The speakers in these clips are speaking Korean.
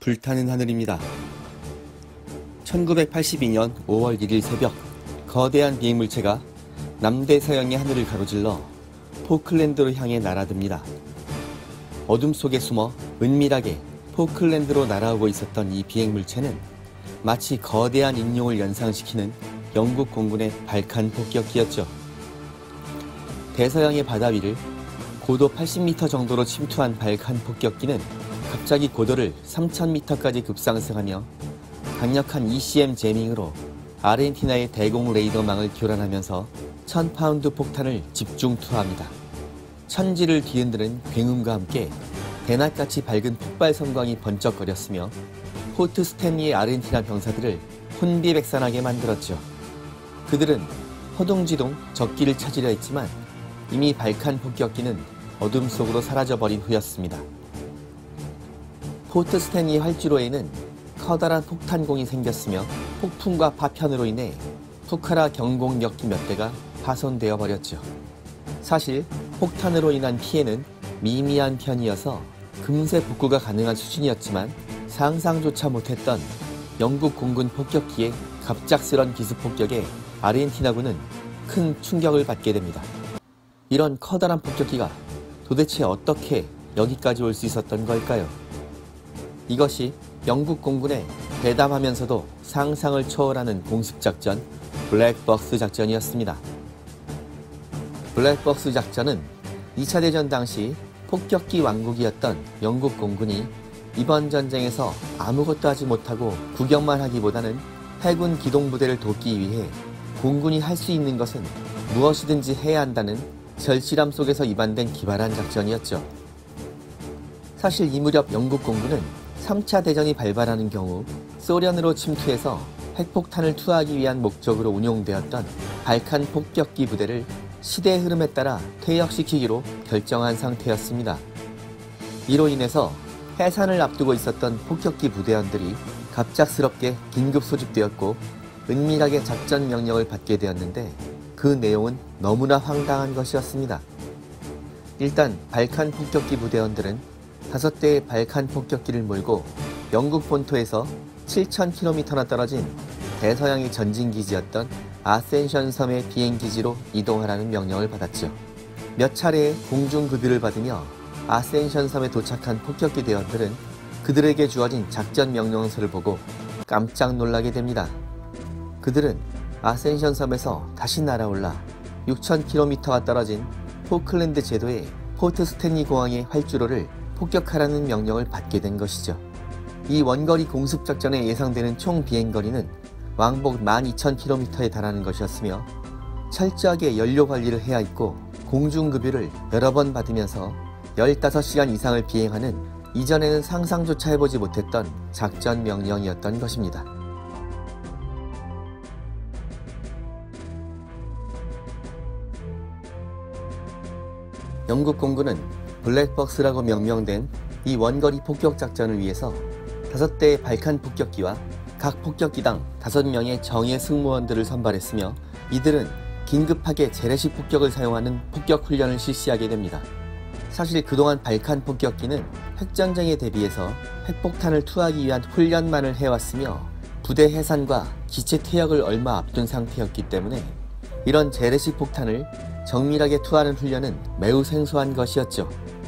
불타는 하늘입니다. 1982년 5월 1일 새벽, 거대한 비행물체가 남대서양의 하늘을 가로질러 포클랜드로 향해 날아듭니다. 어둠 속에 숨어 은밀하게 포클랜드로 날아오고 있었던 이 비행물체는 마치 거대한 익룡을 연상시키는 영국 공군의 발칸 폭격기였죠. 대서양의 바다 위를 고도 80m 정도로 침투한 발칸 폭격기는 갑자기 고도를 3000m까지 급상승하며 강력한 ECM 제밍으로 아르헨티나의 대공 레이더망을 교란하면서 1000파운드 폭탄을 집중 투하합니다. 천지를 뒤흔드는 굉음과 함께 대낮같이 밝은 폭발 성광이 번쩍거렸으며 포트 스탠리의 아르헨티나 병사들을 혼비백산하게 만들었죠. 그들은 허둥지둥 적기를 찾으려 했지만 이미 발칸 폭격기는 어둠 속으로 사라져버린 후였습니다. 포트 스탠리 활주로에는 커다란 폭탄공이 생겼으며 폭풍과 파편으로 인해 푸카라 경공역기 몇 대가 파손되어 버렸죠. 사실 폭탄으로 인한 피해는 미미한 편이어서 금세 복구가 가능한 수준이었지만 상상조차 못했던 영국 공군 폭격기의 갑작스런 기습폭격에 아르헨티나군은 큰 충격을 받게 됩니다. 이런 커다란 폭격기가 도대체 어떻게 여기까지 올 수 있었던 걸까요? 이것이 영국 공군의 대담하면서도 상상을 초월하는 공습작전 블랙벅스 작전이었습니다. 블랙벅스 작전은 2차 대전 당시 폭격기 왕국이었던 영국 공군이 이번 전쟁에서 아무것도 하지 못하고 구경만 하기보다는 해군 기동부대를 돕기 위해 공군이 할 수 있는 것은 무엇이든지 해야 한다는 절실함 속에서 입안된 기발한 작전이었죠. 사실 이 무렵 영국 공군은 3차 대전이 발발하는 경우 소련으로 침투해서 핵폭탄을 투하하기 위한 목적으로 운용되었던 발칸 폭격기 부대를 시대의 흐름에 따라 퇴역시키기로 결정한 상태였습니다. 이로 인해서 해산을 앞두고 있었던 폭격기 부대원들이 갑작스럽게 긴급 소집되었고 은밀하게 작전 명령을 받게 되었는데 그 내용은 너무나 황당한 것이었습니다. 일단 발칸 폭격기 부대원들은 5대의 발칸 폭격기를 몰고 영국 본토에서 7000km나 떨어진 대서양의 전진기지였던 아센션 섬의 비행기지로 이동하라는 명령을 받았죠. 몇 차례의 공중급유를 받으며 아센션 섬에 도착한 폭격기 대원들은 그들에게 주어진 작전 명령서를 보고 깜짝 놀라게 됩니다. 그들은 아센션 섬에서 다시 날아올라 6000km가 떨어진 포클랜드 제도의 포트 스탠리 공항의 활주로를 폭격하라는 명령을 받게 된 것이죠. 이 원거리 공습작전에 예상되는 총 비행거리는 왕복 12000km에 달하는 것이었으며 철저하게 연료 관리를 해야 했고 공중급유를 여러 번 받으면서 15시간 이상을 비행하는 이전에는 상상조차 해보지 못했던 작전 명령이었던 것입니다. 영국 공군은 블랙벅스라고 명명된 이 원거리 폭격 작전을 위해서 5대의 발칸 폭격기와 각 폭격기당 5명의 정예 승무원들을 선발했으며 이들은 긴급하게 재래식 폭격을 사용하는 폭격 훈련을 실시하게 됩니다. 사실 그동안 발칸 폭격기는 핵전쟁에 대비해서 핵폭탄을 투하하기 위한 훈련만을 해왔으며 부대 해산과 기체 퇴역을 얼마 앞둔 상태였기 때문에 이런 재래식 폭탄을 정밀하게 투하하는 훈련은 매우 생소한 것이었죠.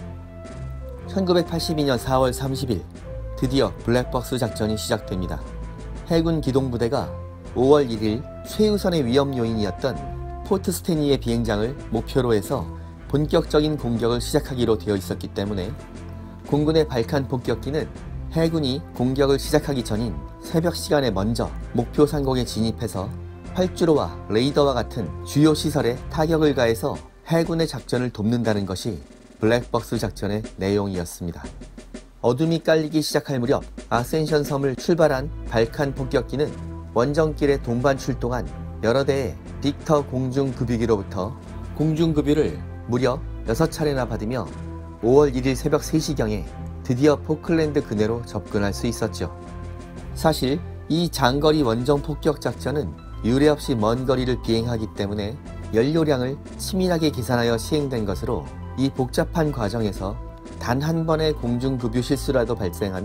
1982년 4월 30일 드디어 블랙벅스 작전이 시작됩니다. 해군 기동부대가 5월 1일 최우선의 위험 요인이었던 포트 스탠리의 비행장을 목표로 해서 본격적인 공격을 시작하기로 되어 있었기 때문에 공군의 발칸 폭격기는 해군이 공격을 시작하기 전인 새벽 시간에 먼저 목표 상공에 진입해서 활주로와 레이더와 같은 주요 시설에 타격을 가해서 해군의 작전을 돕는다는 것이 블랙벅스 작전의 내용이었습니다. 어둠이 깔리기 시작할 무렵 아센션 섬을 출발한 발칸 폭격기는 원정길에 동반 출동한 여러 대의 빅터 공중급유기로부터 공중급유를 무려 6차례나 받으며 5월 1일 새벽 3시경에 드디어 포클랜드 근해로 접근할 수 있었죠. 사실 이 장거리 원정 폭격 작전은 유례없이 먼 거리를 비행하기 때문에 연료량을 치밀하게 계산하여 시행된 것으로 이 복잡한 과정에서 단 한 번의 공중급유 실수라도 발생하면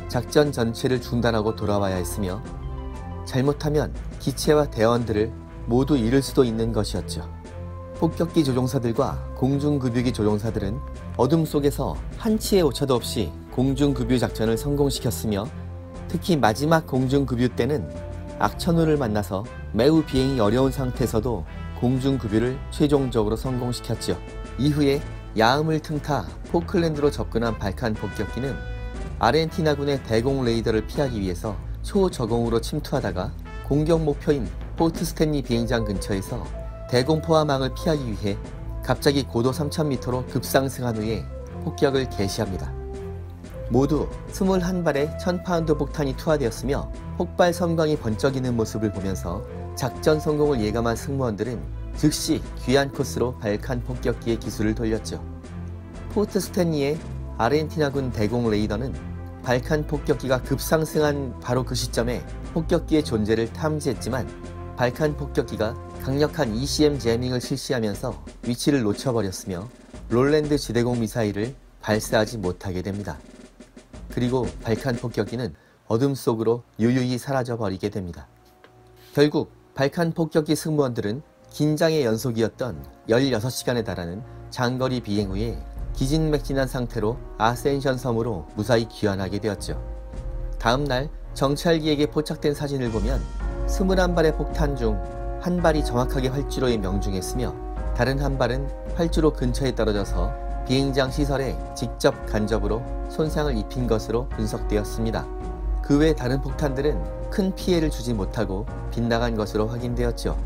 작전 전체를 중단하고 돌아와야 했으며 잘못하면 기체와 대원들을 모두 잃을 수도 있는 것이었죠. 폭격기 조종사들과 공중급유기 조종사들은 어둠 속에서 한치의 오차도 없이 공중급유 작전을 성공시켰으며 특히 마지막 공중급유 때는 악천후를 만나서 매우 비행이 어려운 상태에서도 공중급유를 최종적으로 성공시켰죠. 이후에 야음을 틈타 포클랜드로 접근한 발칸 폭격기는 아르헨티나군의 대공 레이더를 피하기 위해서 초저공으로 침투하다가 공격 목표인 포트 스탠리 비행장 근처에서 대공포화망을 피하기 위해 갑자기 고도 3000m로 급상승한 후에 폭격을 개시합니다. 모두 21발의 1000파운드 폭탄이 투하되었으며 폭발 섬광이 번쩍이는 모습을 보면서 작전 성공을 예감한 승무원들은 즉시 귀한 코스로 발칸 폭격기의 기술을 돌렸죠. 포트 스탠리의 아르헨티나군 대공 레이더는 발칸 폭격기가 급상승한 바로 그 시점에 폭격기의 존재를 탐지했지만 발칸 폭격기가 강력한 ECM 제밍을 실시하면서 위치를 놓쳐버렸으며 롤랜드 지대공 미사일을 발사하지 못하게 됩니다. 그리고 발칸 폭격기는 어둠 속으로 유유히 사라져버리게 됩니다. 결국 발칸 폭격기 승무원들은 긴장의 연속이었던 16시간에 달하는 장거리 비행 후에 기진맥진한 상태로 아센션 섬으로 무사히 귀환하게 되었죠. 다음날 정찰기에게 포착된 사진을 보면 21발의 폭탄 중 한 발이 정확하게 활주로에 명중했으며 다른 한 발은 활주로 근처에 떨어져서 비행장 시설에 직접 간접으로 손상을 입힌 것으로 분석되었습니다. 그 외 다른 폭탄들은 큰 피해를 주지 못하고 빗나간 것으로 확인되었죠.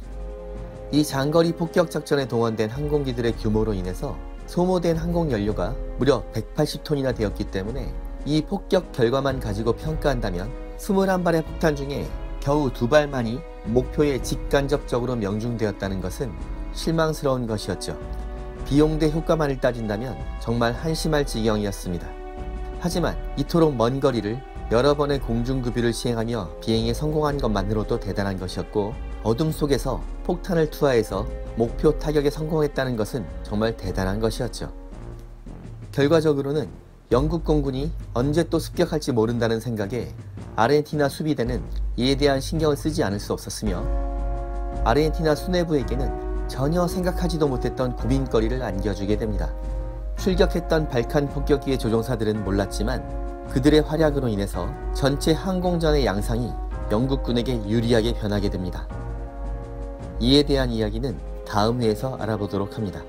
이 장거리 폭격 작전에 동원된 항공기들의 규모로 인해서 소모된 항공연료가 무려 180톤이나 되었기 때문에 이 폭격 결과만 가지고 평가한다면 21발의 폭탄 중에 겨우 2발만이 목표에 직간접적으로 명중되었다는 것은 실망스러운 것이었죠. 비용 대 효과만을 따진다면 정말 한심할 지경이었습니다. 하지만 이토록 먼 거리를 여러 번의 공중급유를 시행하며 비행에 성공한 것만으로도 대단한 것이었고 어둠 속에서 폭탄을 투하해서 목표 타격에 성공했다는 것은 정말 대단한 것이었죠. 결과적으로는 영국 공군이 언제 또 습격할지 모른다는 생각에 아르헨티나 수비대는 이에 대한 신경을 쓰지 않을 수 없었으며 아르헨티나 수뇌부에게는 전혀 생각하지도 못했던 고민거리를 안겨주게 됩니다. 출격했던 발칸 폭격기의 조종사들은 몰랐지만 그들의 활약으로 인해서 전체 항공전의 양상이 영국군에게 유리하게 변하게 됩니다. 이에 대한 이야기는 다음 회에서 알아보도록 합니다.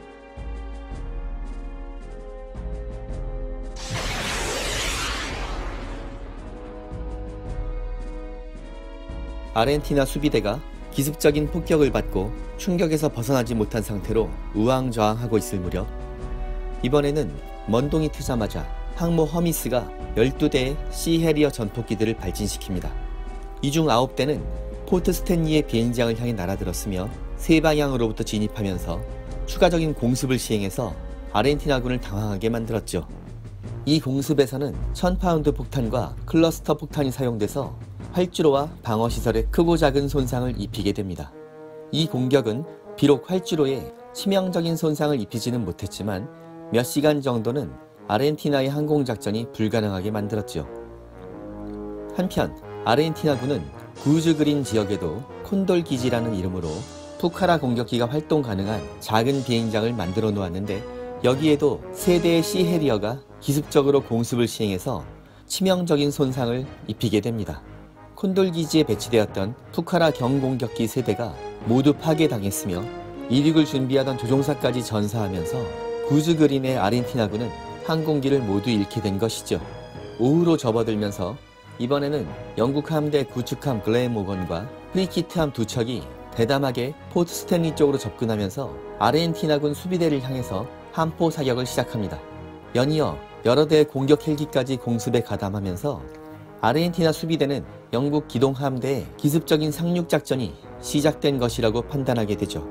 아르헨티나 수비대가 기습적인 폭격을 받고 충격에서 벗어나지 못한 상태로 우왕좌왕하고 있을 무렵 이번에는 먼동이 트자마자 항모 허미스가 12대의 시해리어 전폭기들을 발진시킵니다. 이 중 9대는 포트 스탠리의 비행장을 향해 날아들었으며 세 방향으로부터 진입하면서 추가적인 공습을 시행해서 아르헨티나군을 당황하게 만들었죠. 이 공습에서는 1000파운드 폭탄과 클러스터 폭탄이 사용돼서 활주로와 방어시설에 크고 작은 손상을 입히게 됩니다. 이 공격은 비록 활주로에 치명적인 손상을 입히지는 못했지만 몇 시간 정도는 아르헨티나의 항공작전이 불가능하게 만들었죠. 한편 아르헨티나군은 구즈그린 지역에도 콘돌 기지라는 이름으로 푸카라 공격기가 활동 가능한 작은 비행장을 만들어 놓았는데 여기에도 세 대의 시해리어가 기습적으로 공습을 시행해서 치명적인 손상을 입히게 됩니다. 콘돌 기지에 배치되었던 푸카라 경공격기 세대가 모두 파괴당했으며 이륙을 준비하던 조종사까지 전사하면서 구즈그린의 아르헨티나군은 항공기를 모두 잃게 된 것이죠. 오후로 접어들면서 이번에는 영국 함대 구축함 글렌모건과 프리키트함 두 척이 대담하게 포트 스탠리 쪽으로 접근하면서 아르헨티나군 수비대를 향해서 함포 사격을 시작합니다. 연이어 여러 대의 공격 헬기까지 공습에 가담하면서 아르헨티나 수비대는 영국 기동함대의 기습적인 상륙작전이 시작된 것이라고 판단하게 되죠.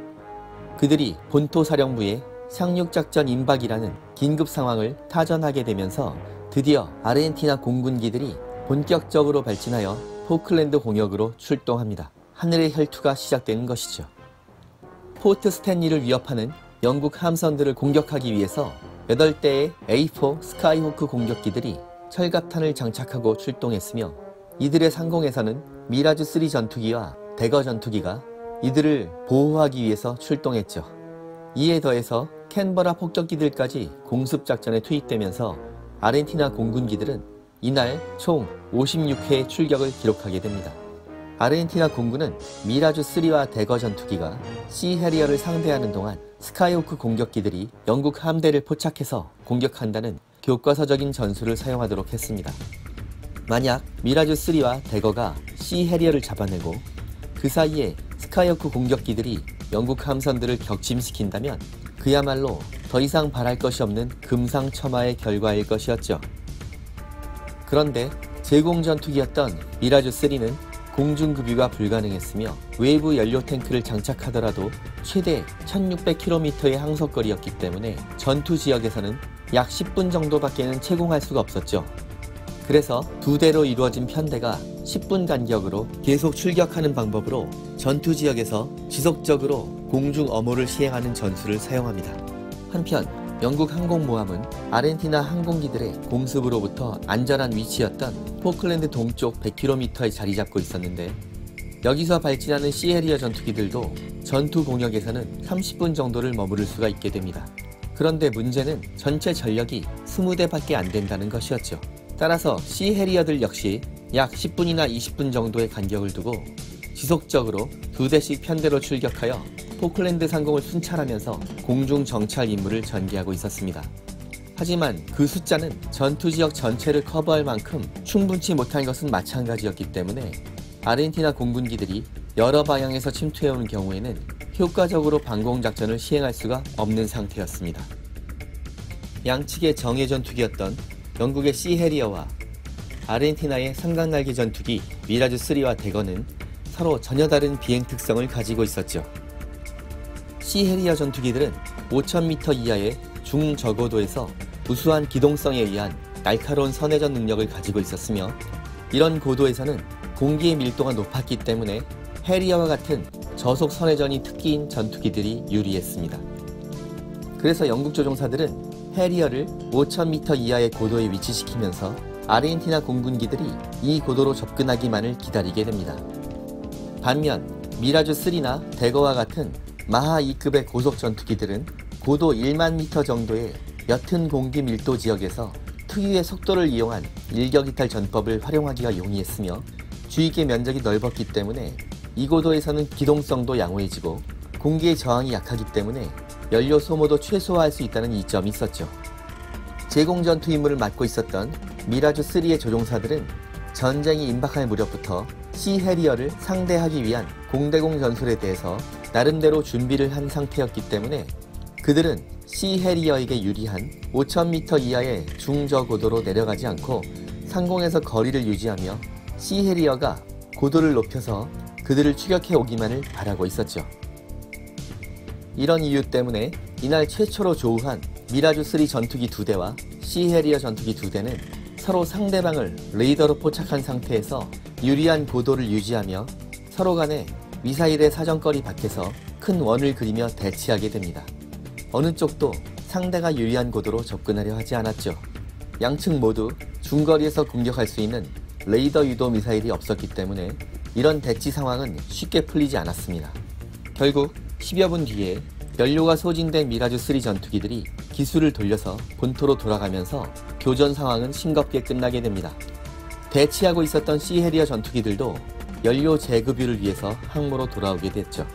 그들이 본토 사령부에 상륙작전 임박이라는 긴급 상황을 타전하게 되면서 드디어 아르헨티나 공군기들이 본격적으로 발진하여 포클랜드 공역으로 출동합니다. 하늘의 혈투가 시작되는 것이죠. 포트 스탠리를 위협하는 영국 함선들을 공격하기 위해서 8대의 A4 스카이호크 공격기들이 철갑탄을 장착하고 출동했으며 이들의 상공에서는 미라주-3 전투기와 대거 전투기가 이들을 보호하기 위해서 출동했죠. 이에 더해서 캔버라 폭격기들까지 공습작전에 투입되면서 아르헨티나 공군기들은 이날 총 56회의 출격을 기록하게 됩니다. 아르헨티나 공군은 미라주-3와 대거 전투기가 시 해리어를 상대하는 동안 스카이호크 공격기들이 영국 함대를 포착해서 공격한다는 교과서적인 전술을 사용하도록 했습니다. 만약 미라주-3와 대거가 시 해리어를 잡아내고 그 사이에 스카이호크 공격기들이 영국 함선들을 격침시킨다면 그야말로 더 이상 바랄 것이 없는 금상첨화의 결과일 것이었죠. 그런데 제공전투기였던 미라주-3는 공중급유가 불가능했으며 외부 연료 탱크를 장착하더라도 최대 1600km의 항속거리였기 때문에 전투 지역에서는 약 10분 정도밖에는 채공할 수가 없었죠. 그래서 두 대로 이루어진 편대가 10분 간격으로 계속 출격하는 방법으로 전투 지역에서 지속적으로 공중 엄호를 시행하는 전술을 사용합니다. 한편 영국 항공모함은 아르헨티나 항공기들의 공습으로부터 안전한 위치였던 포클랜드 동쪽 100km에 자리 잡고 있었는데 여기서 발진하는 시해리어 전투기들도 전투 공역에서는 30분 정도를 머무를 수가 있게 됩니다. 그런데 문제는 전체 전력이 20대밖에 안 된다는 것이었죠. 따라서 시해리어들 역시 약 10분이나 20분 정도의 간격을 두고 지속적으로 두 대씩 편대로 출격하여 포클랜드 상공을 순찰하면서 공중 정찰 임무를 전개하고 있었습니다. 하지만 그 숫자는 전투 지역 전체를 커버할 만큼 충분치 못한 것은 마찬가지였기 때문에 아르헨티나 공군기들이 여러 방향에서 침투해오는 경우에는 효과적으로 방공작전을 시행할 수가 없는 상태였습니다. 양측의 정예 전투기였던 영국의 시 해리어와 아르헨티나의 삼각날개 전투기 미라주-3와 대거는 서로 전혀 다른 비행 특성을 가지고 있었죠. 시 해리어 전투기들은 5000m 이하의 중저고도에서 우수한 기동성에 의한 날카로운 선회전 능력을 가지고 있었으며 이런 고도에서는 공기의 밀도가 높았기 때문에 해리어와 같은 저속 선회전이 특기인 전투기들이 유리했습니다. 그래서 영국 조종사들은 해리어를 5000m 이하의 고도에 위치시키면서 아르헨티나 공군기들이 이 고도로 접근하기만을 기다리게 됩니다. 반면 미라주-3나 대거와 같은 마하 2급의 고속 전투기들은 고도 1만 m 정도의 옅은 공기 밀도 지역에서 특유의 속도를 이용한 일격이탈 전법을 활용하기가 용이했으며 주위계 면적이 넓었기 때문에 이 고도에서는 기동성도 양호해지고 공기의 저항이 약하기 때문에 연료 소모도 최소화할 수 있다는 이점이 있었죠. 제공전투 임무를 맡고 있었던 미라주-3의 조종사들은 전쟁이 임박할 무렵부터 시 해리어를 상대하기 위한 공대공 전술에 대해서 나름대로 준비를 한 상태였기 때문에 그들은 시 해리어에게 유리한 5000m 이하의 중저고도로 내려가지 않고 상공에서 거리를 유지하며 시 해리어가 고도를 높여서 그들을 추격해 오기만을 바라고 있었죠. 이런 이유 때문에 이날 최초로 조우한 미라주-3 전투기 2대와 시 해리어 전투기 2대는 서로 상대방을 레이더로 포착한 상태에서 유리한 고도를 유지하며 서로 간에 미사일의 사정거리 밖에서 큰 원을 그리며 대치하게 됩니다. 어느 쪽도 상대가 유리한 고도로 접근하려 하지 않았죠. 양측 모두 중거리에서 공격할 수 있는 레이더 유도 미사일이 없었기 때문에 이런 대치 상황은 쉽게 풀리지 않았습니다. 결국 10여 분 뒤에 연료가 소진된 미라주-3 전투기들이 기수를 돌려서 본토로 돌아가면서 교전 상황은 싱겁게 끝나게 됩니다. 대치하고 있었던 시 해리어 전투기들도 연료 재급유를 위해서 항모로 돌아오게 됐죠.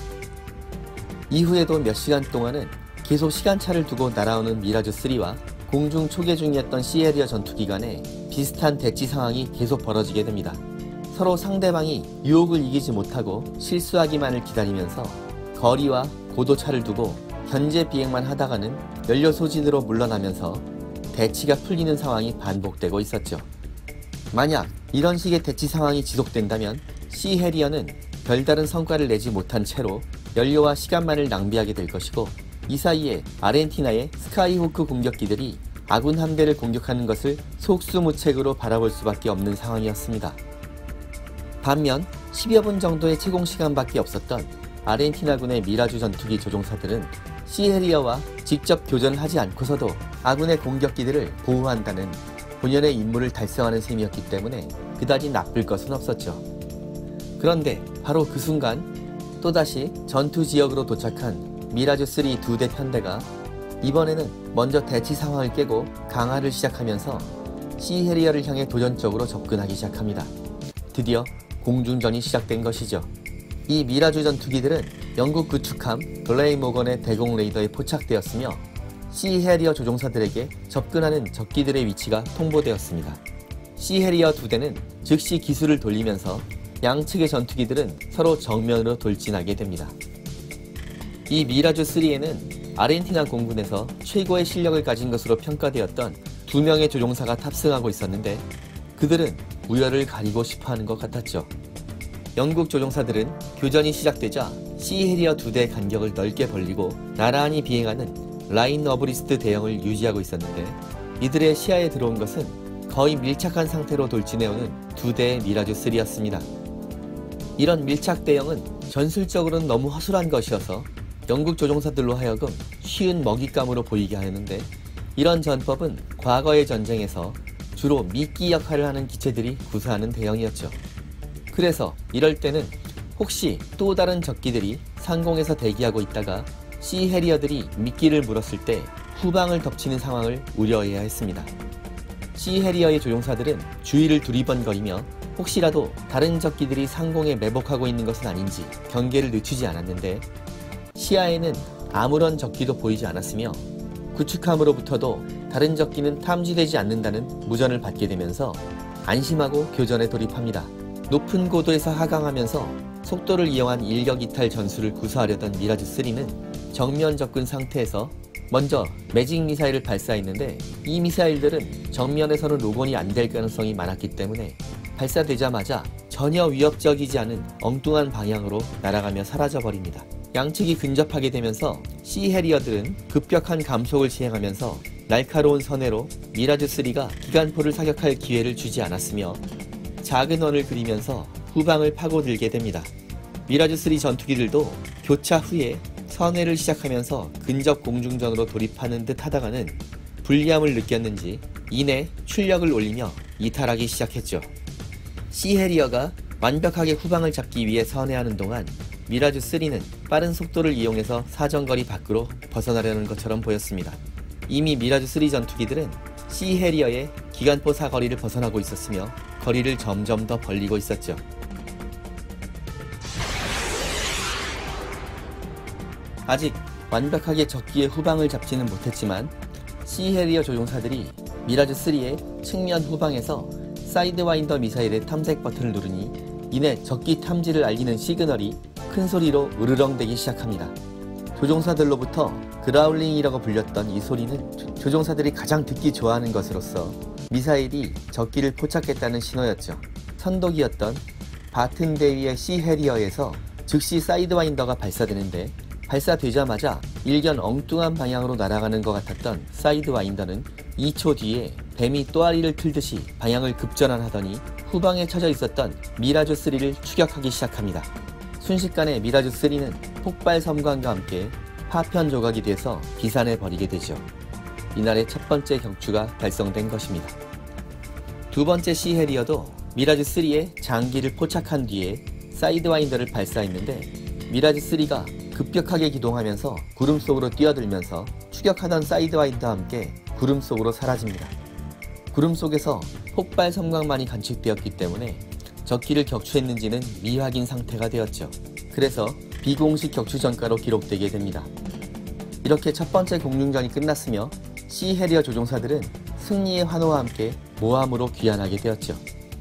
이후에도 몇 시간 동안은 계속 시간차를 두고 날아오는 미라주-3와 공중 초계 중이었던 시 해리어 전투기 간에 비슷한 대치 상황이 계속 벌어지게 됩니다. 서로 상대방이 유혹을 이기지 못하고 실수하기만을 기다리면서 거리와 고도차를 두고 현재 비행만 하다가는 연료 소진으로 물러나면서 대치가 풀리는 상황이 반복되고 있었죠. 만약 이런 식의 대치 상황이 지속된다면 시 해리어는 별다른 성과를 내지 못한 채로 연료와 시간만을 낭비하게 될 것이고 이 사이에 아르헨티나의 스카이호크 공격기들이 아군 함대를 공격하는 것을 속수무책으로 바라볼 수밖에 없는 상황이었습니다. 반면 10여 분 정도의 채공 시간밖에 없었던 아르헨티나군의 미라주 전투기 조종사들은 시 해리어와 직접 교전을 하지 않고서도 아군의 공격기들을 보호한다는 본연의 임무를 달성하는 셈이었기 때문에 그다지 나쁠 것은 없었죠. 그런데 바로 그 순간 또다시 전투 지역으로 도착한 미라주-3 2대 편대가 이번에는 먼저 대치 상황을 깨고 강화를 시작하면서 시해리어를 향해 도전적으로 접근하기 시작합니다. 드디어 공중전이 시작된 것이죠. 이 미라주 전투기들은 영국 구축함 글레이모건의 대공 레이더에 포착되었으며 시해리어 조종사들에게 접근하는 적기들의 위치가 통보되었습니다. 시해리어 2대는 즉시 기술을 돌리면서 양측의 전투기들은 서로 정면으로 돌진하게 됩니다. 이 미라주-3에는 아르헨티나 공군에서 최고의 실력을 가진 것으로 평가되었던 2명의 조종사가 탑승하고 있었는데 그들은 우열을 가리고 싶어하는 것 같았죠. 영국 조종사들은 교전이 시작되자 시해리어 2대의 간격을 넓게 벌리고 나란히 비행하는 라인 어브리스트 대형을 유지하고 있었는데 이들의 시야에 들어온 것은 거의 밀착한 상태로 돌진해오는 2대의 미라주-3였습니다. 이런 밀착 대형은 전술적으로는 너무 허술한 것이어서 영국 조종사들로 하여금 쉬운 먹잇감으로 보이게 하였는데 이런 전법은 과거의 전쟁에서 주로 미끼 역할을 하는 기체들이 구사하는 대형이었죠. 그래서 이럴 때는 혹시 또 다른 적기들이 상공에서 대기하고 있다가 시해리어들이 미끼를 물었을 때 후방을 덮치는 상황을 우려해야 했습니다. 시해리어의 조종사들은 주위를 두리번거리며 혹시라도 다른 적기들이 상공에 매복하고 있는 것은 아닌지 경계를 늦추지 않았는데 시야에는 아무런 적기도 보이지 않았으며 구축함으로부터도 다른 적기는 탐지되지 않는다는 무전을 받게 되면서 안심하고 교전에 돌입합니다. 높은 고도에서 하강하면서 속도를 이용한 일격이탈 전술을 구사하려던 미라주-3는 정면 접근 상태에서 먼저 매직 미사일을 발사했는데 이 미사일들은 정면에서는 로건이 안 될 가능성이 많았기 때문에 발사되자마자 전혀 위협적이지 않은 엉뚱한 방향으로 날아가며 사라져버립니다. 양측이 근접하게 되면서 시해리어들은 급격한 감속을 시행하면서 날카로운 선회로 미라주-3가 기관포를 사격할 기회를 주지 않았으며 작은 원을 그리면서 후방을 파고들게 됩니다. 미라주-3 전투기들도 교차 후에 선회를 시작하면서 근접 공중전으로 돌입하는 듯 하다가는 불리함을 느꼈는지 이내 출력을 올리며 이탈하기 시작했죠. 시해리어가 완벽하게 후방을 잡기 위해 선회하는 동안 미라주-3는 빠른 속도를 이용해서 사정거리 밖으로 벗어나려는 것처럼 보였습니다. 이미 미라주-3 전투기들은 시해리어의 기관포 사거리를 벗어나고 있었으며 거리를 점점 더 벌리고 있었죠. 아직 완벽하게 적기의 후방을 잡지는 못했지만 시해리어 조종사들이 미라주-3의 측면 후방에서 사이드와인더 미사일의 탐색 버튼을 누르니 이내 적기 탐지를 알리는 시그널이 큰 소리로 으르렁대기 시작합니다. 조종사들로부터 그라울링이라고 불렸던 이 소리는 조종사들이 가장 듣기 좋아하는 것으로서 미사일이 적기를 포착했다는 신호였죠. 선독이었던 바튼 대위의 시해리어에서 즉시 사이드와인더가 발사되는데 발사되자마자 일견 엉뚱한 방향으로 날아가는 것 같았던 사이드와인더는 2초 뒤에 뱀이 또아리를 틀듯이 방향을 급전환하더니 후방에 처져 있었던 미라주-3를 추격하기 시작합니다. 순식간에 미라주-3는 폭발 섬광과 함께 파편 조각이 돼서 비산해버리게 되죠. 이날의 첫 번째 격추가 달성된 것입니다. 두 번째 시해리어도 미라주-3의 장기를 포착한 뒤에 사이드와인더를 발사했는데 미라주-3가 급격하게 기동하면서 구름 속으로 뛰어들면서 추격하던 사이드와인더와 함께 구름 속으로 사라집니다. 구름 속에서 폭발 섬광만이 관측되었기 때문에 적기를 격추했는지는 미확인 상태가 되었죠. 그래서 비공식 격추 전가로 기록되게 됩니다. 이렇게 첫 번째 공중전이 끝났으며 시해리어 조종사들은 승리의 환호와 함께 모함으로 귀환하게 되었죠.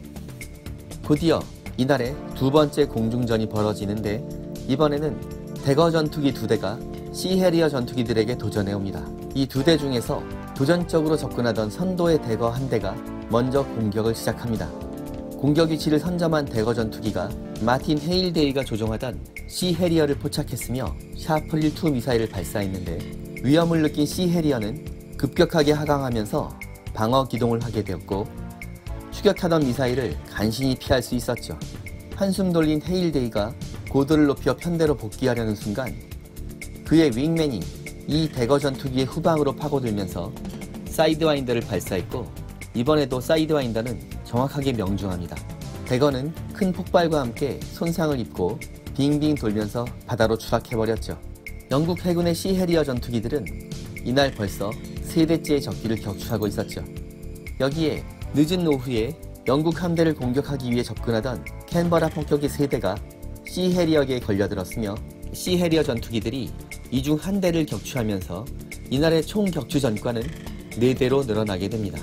곧이어 이날에 두 번째 공중전이 벌어지는데 이번에는 대거 전투기 2대가 시해리어 전투기들에게 도전해옵니다. 이 2대 중에서 도전적으로 접근하던 선도의 대거 한 대가 먼저 공격을 시작합니다. 공격 위치를 선점한 대거 전투기가 마틴 헤일 대위가 조종하던 시해리어를 포착했으며 샤프릴2 미사일을 발사했는데 위험을 느낀 시해리어는 급격하게 하강하면서 방어 기동을 하게 되었고 추격하던 미사일을 간신히 피할 수 있었죠. 한숨 돌린 헤일 대위가 고도를 높여 편대로 복귀하려는 순간 그의 윙맨이 이 대거 전투기의 후방으로 파고들면서 사이드와인더를 발사했고 이번에도 사이드와인더는 정확하게 명중합니다. 대거는 큰 폭발과 함께 손상을 입고 빙빙 돌면서 바다로 추락해버렸죠. 영국 해군의 시해리어 전투기들은 이날 벌써 3대째의 적기를 격추하고 있었죠. 여기에 늦은 오후에 영국 함대를 공격하기 위해 접근하던 캔버라 폭격기 3대가 시해리어계에 걸려들었으며 시해리어 전투기들이 이 중 한 대를 격추하면서 이날의 총 격추 전과는 4대로 늘어나게 됩니다.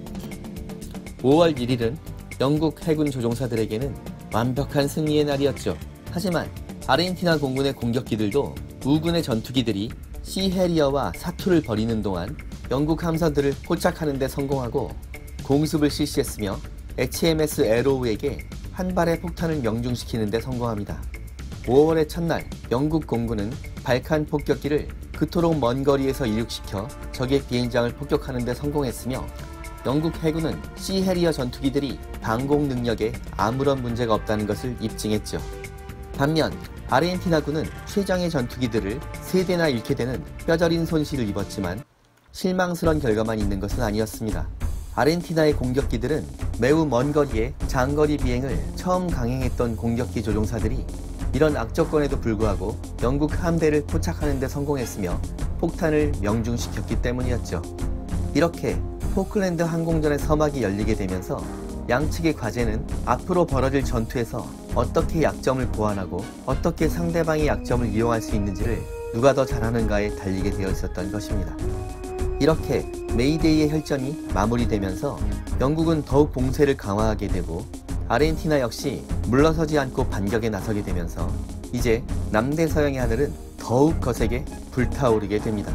5월 1일은 영국 해군 조종사들에게는 완벽한 승리의 날이었죠. 하지만 아르헨티나 공군의 공격기들도 우군의 전투기들이 시해리어와 사투를 벌이는 동안 영국 함선들을 포착하는 데 성공하고 공습을 실시했으며 HMS 에로우에게 한 발의 폭탄을 명중시키는 데 성공합니다. 5월의 첫날 영국 공군은 발칸 폭격기를 그토록 먼 거리에서 이륙시켜 적의 비행장을 폭격하는 데 성공했으며 영국 해군은 시해리어 전투기들이 방공 능력에 아무런 문제가 없다는 것을 입증했죠. 반면 아르헨티나군은 최장의 전투기들을 3대나 잃게 되는 뼈저린 손실을 입었지만 실망스러운 결과만 있는 것은 아니었습니다. 아르헨티나의 공격기들은 매우 먼 거리의 장거리 비행을 처음 강행했던 공격기 조종사들이 이런 악조건에도 불구하고 영국 함대를 포착하는 데 성공했으며 폭탄을 명중시켰기 때문이었죠. 이렇게 포클랜드 항공전의 서막이 열리게 되면서 양측의 과제는 앞으로 벌어질 전투에서 어떻게 약점을 보완하고 어떻게 상대방의 약점을 이용할 수 있는지를 누가 더 잘하는가에 달리게 되어 있었던 것입니다. 이렇게 메이데이의 혈전이 마무리되면서 영국은 더욱 공세를 강화하게 되고 아르헨티나 역시 물러서지 않고 반격에 나서게 되면서 이제 남대서양의 하늘은 더욱 거세게 불타오르게 됩니다.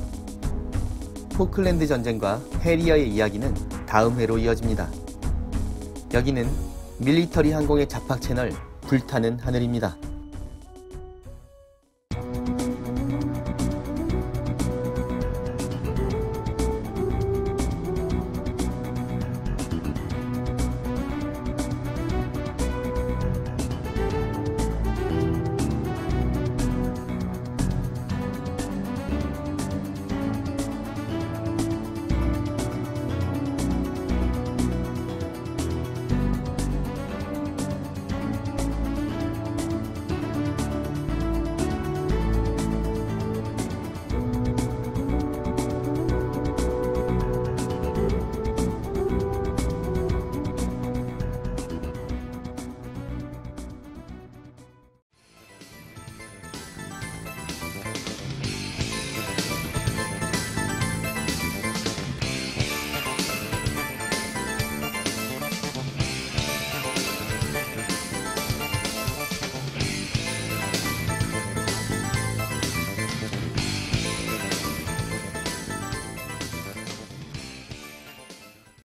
포클랜드 전쟁과 해리어의 이야기는 다음 회로 이어집니다. 여기는 밀리터리 항공의 잡학 채널 불타는 하늘입니다.